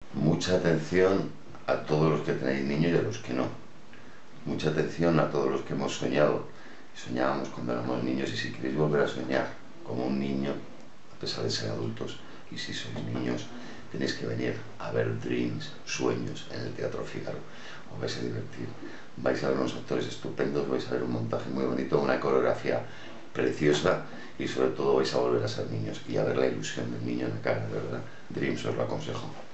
Mucha atención a todos los que tenéis niños y a los que no. Mucha atención a todos los que hemos soñado. Soñábamos cuando éramos niños, y si queréis volver a soñar como un niño, a pesar de ser adultos, y si sois niños, tenéis que venir a ver Dreams, Sueños, en el Teatro Fígaro. Os vais a divertir. Vais a ver unos actores estupendos, vais a ver un montaje muy bonito, una coreografía preciosa, y sobre todo vais a volver a ser niños y a ver la ilusión del niño en la cara, de verdad. Dreams os lo aconsejo.